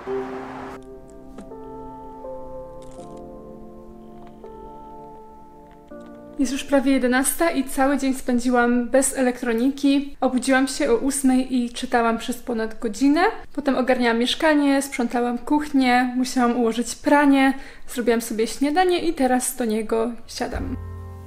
Jest już prawie 11 i cały dzień spędziłam bez elektroniki. Obudziłam się o 8 i czytałam przez ponad godzinę. Potem ogarniałam mieszkanie, sprzątałam kuchnię, musiałam ułożyć pranie, zrobiłam sobie śniadanie i teraz do niego siadam.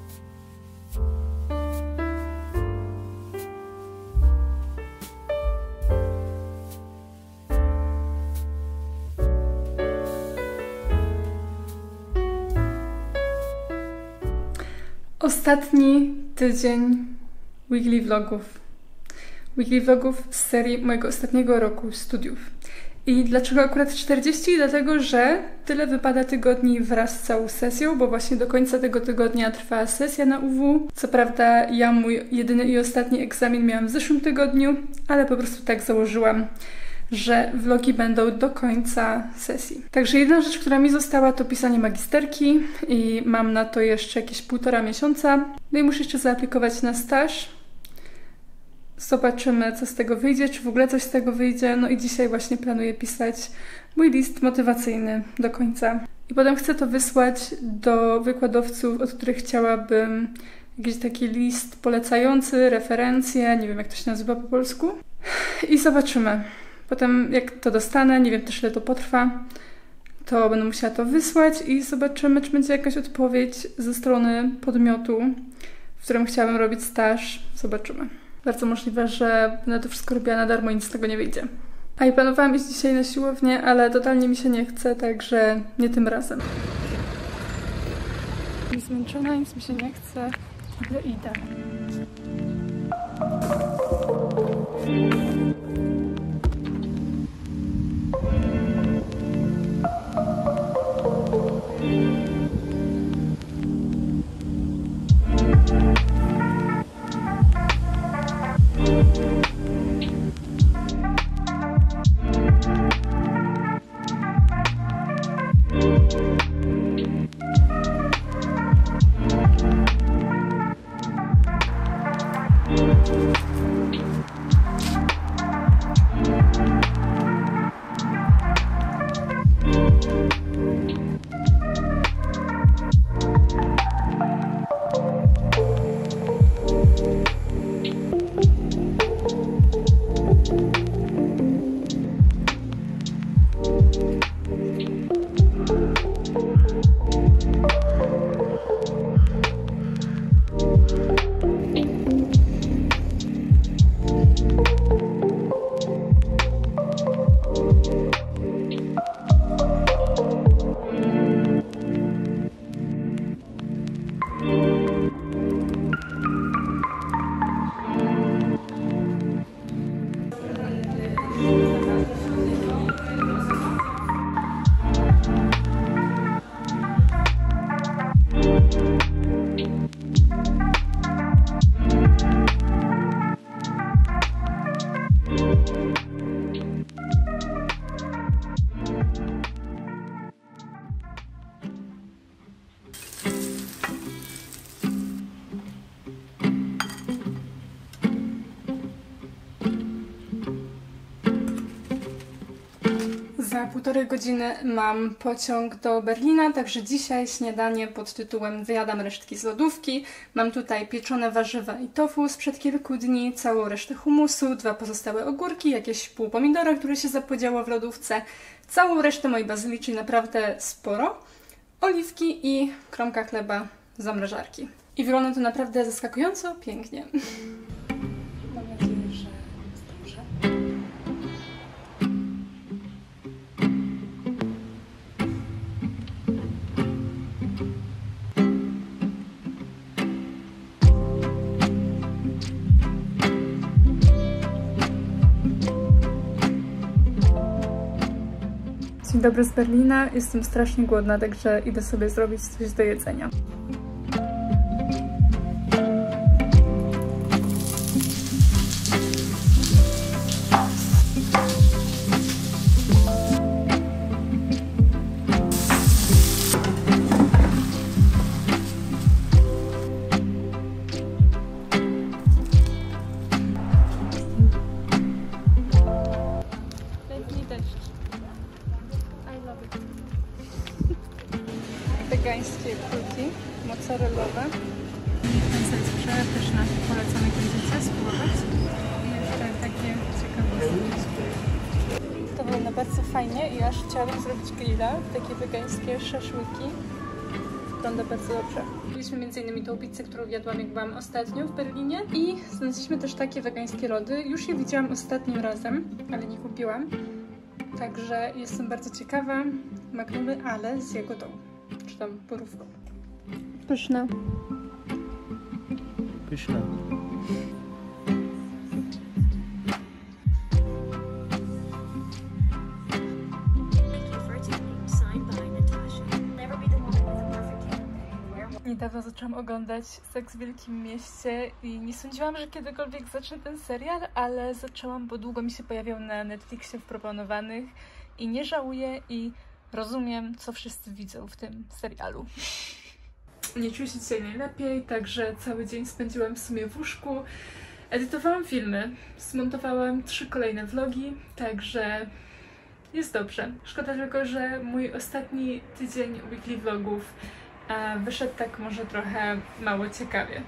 Ostatni tydzień weekly vlogów. Weekly vlogów z serii mojego ostatniego roku studiów. I dlaczego akurat 40? Dlatego, że tyle wypada tygodni wraz z całą sesją, bo właśnie do końca tego tygodnia trwa sesja na UW. Co prawda ja mój jedyny i ostatni egzamin miałam w zeszłym tygodniu, ale po prostu tak założyłam, że vlogi będą do końca sesji. Także jedna rzecz, która mi została, to pisanie magisterki i mam na to jeszcze jakieś 1,5 miesiąca. No i muszę jeszcze zaaplikować na staż. Zobaczymy, co z tego wyjdzie, czy w ogóle coś z tego wyjdzie. No i dzisiaj właśnie planuję pisać mój list motywacyjny do końca. I potem chcę to wysłać do wykładowców, od których chciałabym jakiś taki list polecający, referencje, nie wiem jak to się nazywa po polsku. I zobaczymy. Potem jak to dostanę, nie wiem też ile to potrwa, to będę musiała to wysłać i zobaczymy, czy będzie jakaś odpowiedź ze strony podmiotu, w którym chciałabym robić staż. Zobaczymy. Bardzo możliwe, że będę to wszystko robiła na darmo i nic z tego nie wyjdzie. A i planowałam iść dzisiaj na siłownię, ale totalnie mi się nie chce, także nie tym razem. Jestem zmęczona, nic mi się nie chce, ale idę. Za 1,5 godziny mam pociąg do Berlina, także dzisiaj śniadanie pod tytułem wyjadam resztki z lodówki. Mam tutaj pieczone warzywa i tofu sprzed kilku dni, całą resztę humusu, 2 pozostałe ogórki, jakieś pół pomidora, które się zapodziało w lodówce, całą resztę mojej bazylii, czyli naprawdę sporo, oliwki i kromka chleba z zamrażarki. I wygląda to naprawdę zaskakująco pięknie. Mam nadzieję, że jest dobrze. Dzień dobry z Berlina. Jestem strasznie głodna, także idę sobie zrobić coś do jedzenia. wegańskie kulki mozzarellowe. Mięso jest przepyszne, polecam jak będziecie spróbować. I jeszcze takie ciekawostki. To wygląda bardzo fajnie i aż chciałabym zrobić grilla, takie wegańskie szaszłyki. Wygląda bardzo dobrze. Kupiliśmy m.in. tą pizzę, którą jadłam jak byłam ostatnio w Berlinie i znaleźliśmy też takie wegańskie lody. Już je widziałam ostatnim razem, ale nie kupiłam. Także jestem bardzo ciekawa. Magnumy, ale z jagodą, czy tam borówką. Pyszne. Pyszne. Niedawno zaczęłam oglądać Seks w Wielkim Mieście i nie sądziłam, że kiedykolwiek zacznę ten serial, ale zaczęłam, bo długo mi się pojawiał na Netflixie w proponowanych i nie żałuję i rozumiem, co wszyscy widzą w tym serialu. Nie czuję się dzisiaj najlepiej, także cały dzień spędziłam w sumie w łóżku. Edytowałam filmy, zmontowałam 3 kolejne vlogi, także jest dobrze. Szkoda tylko, że mój ostatni tydzień weekly vlogów wyszedł tak może trochę mało ciekawie.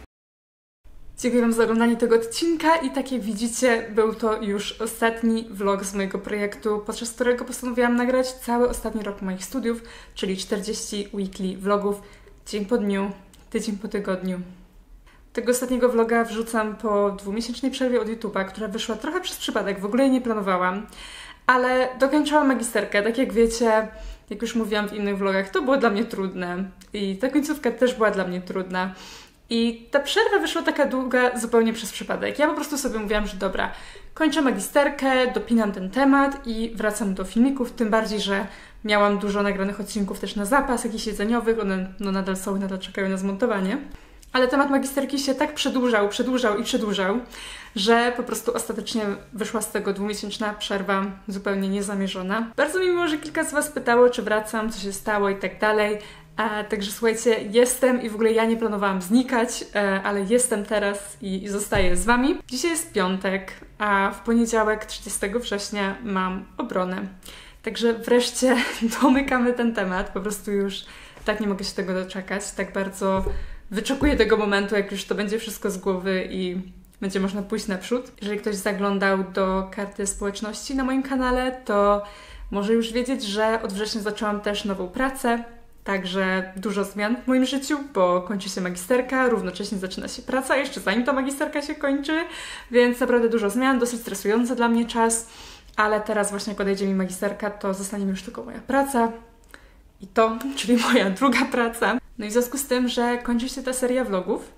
Dziękuję Wam za oglądanie tego odcinka i tak jak widzicie, był to już ostatni vlog z mojego projektu, podczas którego postanowiłam nagrać cały ostatni rok moich studiów, czyli 40 weekly vlogów, dzień po dniu, tydzień po tygodniu. Tego ostatniego vloga wrzucam po 2-miesięcznej przerwie od YouTube'a, która wyszła trochę przez przypadek, w ogóle jej nie planowałam, ale dokończyłam magisterkę, tak jak wiecie. Jak już mówiłam w innych vlogach, to było dla mnie trudne i ta końcówka też była dla mnie trudna. I ta przerwa wyszła taka długa zupełnie przez przypadek. Ja po prostu sobie mówiłam, że dobra, kończę magisterkę, dopinam ten temat i wracam do filmików, tym bardziej, że miałam dużo nagranych odcinków też na zapas, jakichś jedzeniowych, one nadal są, nadal czekają na zmontowanie. Ale temat magisterki się tak przedłużał, że po prostu ostatecznie wyszła z tego 2-miesięczna przerwa zupełnie niezamierzona. Bardzo mi miło, że kilka z Was pytało, czy wracam, co się stało i tak dalej. Także słuchajcie, jestem i w ogóle ja nie planowałam znikać, ale jestem teraz i zostaję z Wami. Dzisiaj jest piątek, a w poniedziałek 30 września mam obronę. Także wreszcie domykamy ten temat, po prostu już tak nie mogę się tego doczekać, tak bardzo wyczekuję tego momentu, jak już to będzie wszystko z głowy i będzie można pójść naprzód. Jeżeli ktoś zaglądał do karty społeczności na moim kanale, to może już wiedzieć, że od września zaczęłam też nową pracę, także dużo zmian w moim życiu, bo kończy się magisterka, równocześnie zaczyna się praca, jeszcze zanim ta magisterka się kończy, więc naprawdę dużo zmian, dosyć stresujący dla mnie czas, ale teraz właśnie jak odejdzie mi magisterka, to zostanie mi już tylko moja praca i to, czyli moja druga praca. No i w związku z tym, że kończy się ta seria vlogów,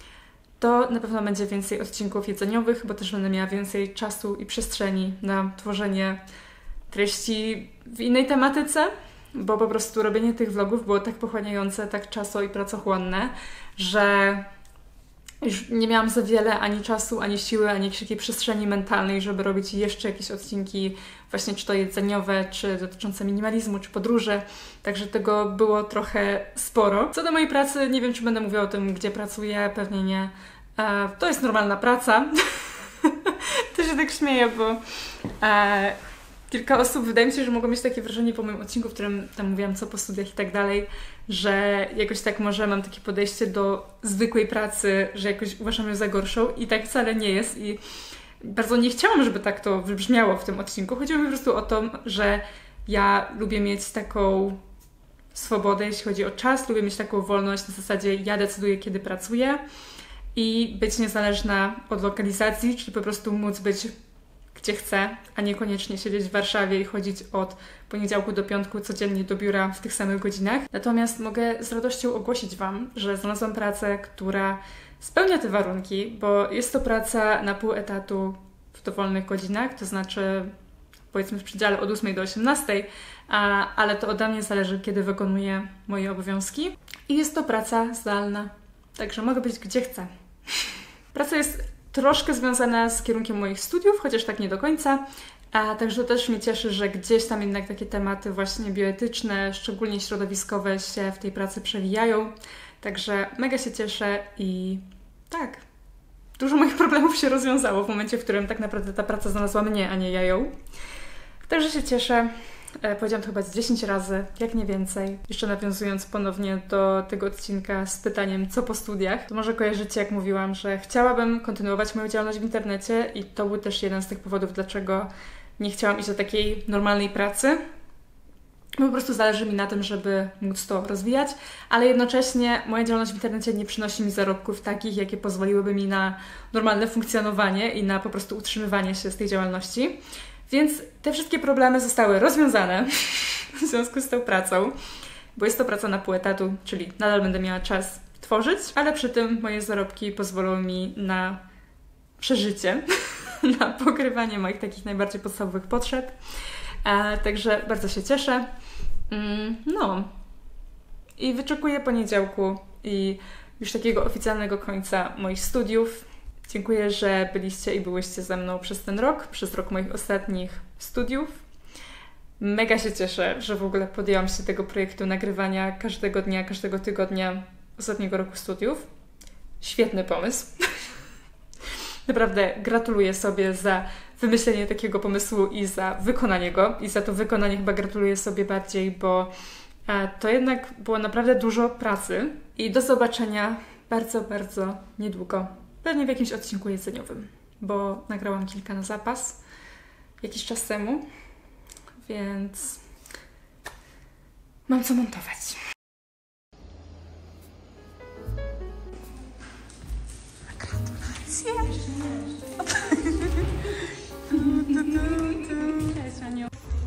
to na pewno będzie więcej odcinków jedzeniowych, bo też będę miała więcej czasu i przestrzeni na tworzenie treści w innej tematyce, bo po prostu robienie tych vlogów było tak pochłaniające, tak czaso- i pracochłonne, że już nie miałam za wiele ani czasu, ani siły, ani jakiejś takiej przestrzeni mentalnej, żeby robić jeszcze jakieś odcinki właśnie czy to jedzeniowe, czy dotyczące minimalizmu, czy podróży. Także tego było trochę sporo. Co do mojej pracy, nie wiem, czy będę mówiła o tym, gdzie pracuję, pewnie nie. To jest normalna praca. To się tak śmieję, bo kilka osób, wydaje mi się, że mogło mieć takie wrażenie po moim odcinku, w którym tam mówiłam co po studiach i tak dalej, że jakoś tak może mam takie podejście do zwykłej pracy, że jakoś uważam ją za gorszą i tak wcale nie jest i bardzo nie chciałam, żeby tak to wybrzmiało w tym odcinku. Chodziło mi po prostu o to, że ja lubię mieć taką swobodę, jeśli chodzi o czas, lubię mieć taką wolność na zasadzie ja decyduję, kiedy pracuję i być niezależna od lokalizacji, czyli po prostu móc być gdzie chcę, a niekoniecznie siedzieć w Warszawie i chodzić od poniedziałku do piątku codziennie do biura w tych samych godzinach. Natomiast mogę z radością ogłosić Wam, że znalazłam pracę, która spełnia te warunki, bo jest to praca na pół etatu w dowolnych godzinach, to znaczy powiedzmy w przedziale od 8 do 18, ale to ode mnie zależy, kiedy wykonuję moje obowiązki. I jest to praca zdalna, także mogę być gdzie chcę. Praca jest troszkę związana z kierunkiem moich studiów, chociaż tak nie do końca, także też mnie cieszy, że gdzieś tam jednak takie tematy właśnie bioetyczne, szczególnie środowiskowe się w tej pracy przewijają, także mega się cieszę i tak, dużo moich problemów się rozwiązało w momencie, w którym tak naprawdę ta praca znalazła mnie, a nie ja ją. Także się cieszę Powiedziałam to chyba z 10 razy, jak nie więcej. Jeszcze nawiązując ponownie do tego odcinka z pytaniem, co po studiach, to może kojarzycie, jak mówiłam, że chciałabym kontynuować moją działalność w internecie i to był też jeden z tych powodów, dlaczego nie chciałam iść do takiej normalnej pracy. Po prostu zależy mi na tym, żeby móc to rozwijać, ale jednocześnie moja działalność w internecie nie przynosi mi zarobków takich, jakie pozwoliłyby mi na normalne funkcjonowanie i na po prostu utrzymywanie się z tej działalności. Więc te wszystkie problemy zostały rozwiązane w związku z tą pracą, bo jest to praca na pół etatu, czyli nadal będę miała czas tworzyć, ale przy tym moje zarobki pozwolą mi na przeżycie, na pokrywanie moich takich najbardziej podstawowych potrzeb. Także bardzo się cieszę. No. I wyczekuję poniedziałku i już takiego oficjalnego końca moich studiów. Dziękuję, że byliście i byłyście ze mną przez ten rok, przez rok moich ostatnich studiów. Mega się cieszę, że w ogóle podjęłam się tego projektu nagrywania każdego dnia, każdego tygodnia ostatniego roku studiów. Świetny pomysł. Naprawdę gratuluję sobie za wymyślenie takiego pomysłu i za wykonanie go. I za to wykonanie chyba gratuluję sobie bardziej, bo to jednak było naprawdę dużo pracy. I do zobaczenia bardzo, bardzo niedługo. Pewnie w jakimś odcinku jedzeniowym, bo nagrałam kilka na zapas jakiś czas temu, więc mam co montować. Gratulacje! Cześć, Aniu.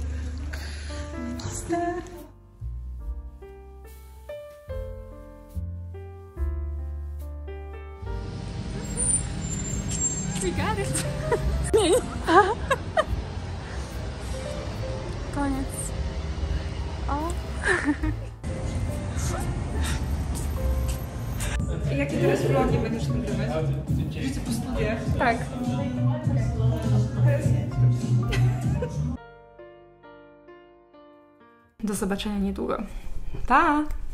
We got it. Koniec. O. Jakie teraz vlogi będziesz nagrywać? Życie po studiach? Tak. Do zobaczenia niedługo. Pa!